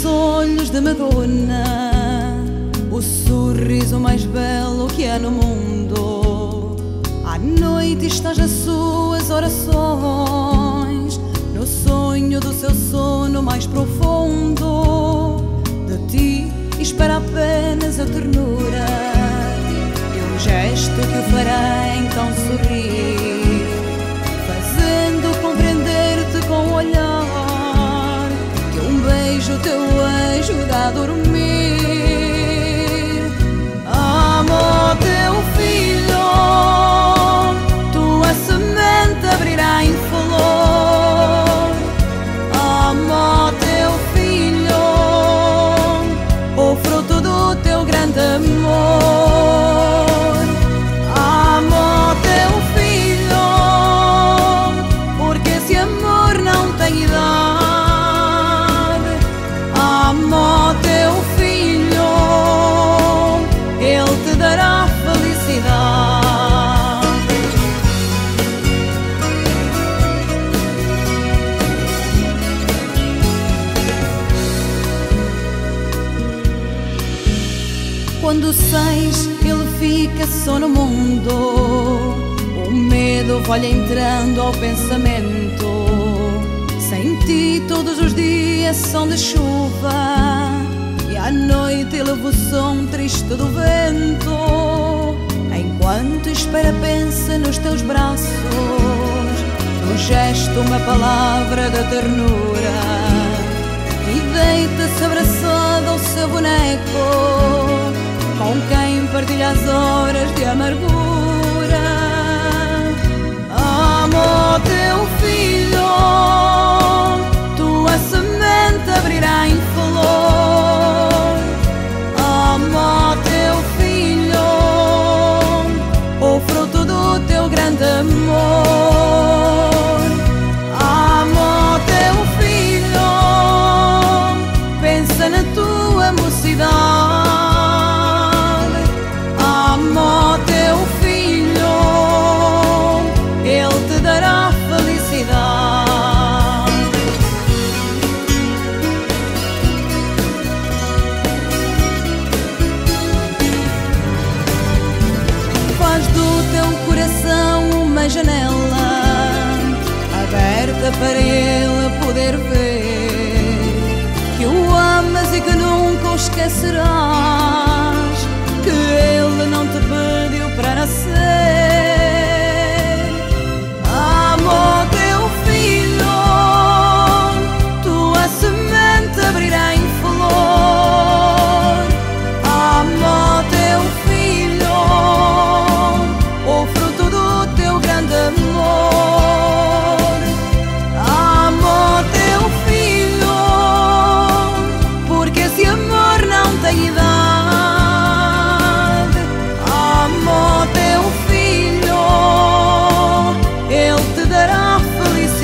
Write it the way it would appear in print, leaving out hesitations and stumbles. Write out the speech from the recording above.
teus olhos de Madonna, o sorriso mais belo que há no mundo. À noite estás nas suas orações, no sonho do seu sono mais profundo. De ti espera apenas a ternura e um gesto que o fará então sorrir, fazendo compreender-te com o olhar que um beijo teu ajuda a dormir. Amo teu filho, tua semente abrirá em flor. Amo teu filho, o fruto do teu grande amor. Amo teu filho, porque esse amor não tem idade. Amo teu filho, ele te dará felicidade. Quando sais, ele fica só no mundo. O medo vai entrando ao pensamento. Sem ti todos os dias são de chuva, e à noite ele o som triste do vento. Enquanto espera pensa nos teus braços, no gesto uma palavra da ternura, e deita-se abraçado ao seu boneco, com quem partilha as horas de amargura. Amo teu filho, tua semente abrirá em flor. Amo teu filho, o fruto do teu grande amor. Amo teu filho, pensa na tua mocidade. Amo teu filho, ele te dará felicidade. Faz do teu coração uma janela aberta para ele poder ver que o amas e que nunca o esquecerás, que ele não te pediu para nascer. Amo teu filho, tua semente abrirá em flor. Amo teu filho, o fruto do teu grande amor. Amo teu filho, porque esse amor não tem idade. Amo teu filho, ele te dará felicidade.